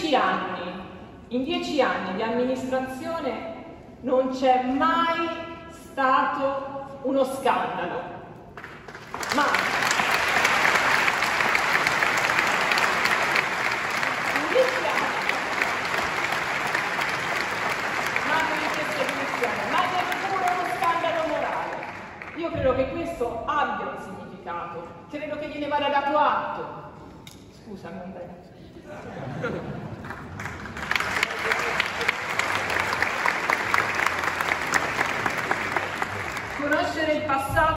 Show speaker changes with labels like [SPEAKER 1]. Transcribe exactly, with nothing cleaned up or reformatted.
[SPEAKER 1] dieci anni, in dieci anni di amministrazione non c'è mai stato uno scandalo. Mai. In dieci anni. Mai in questa direzione, ma neppure uno scandalo morale. Io credo che questo abbia un significato, credo che gliene vada dato atto. Scusami, Andrea. Conoscere il passato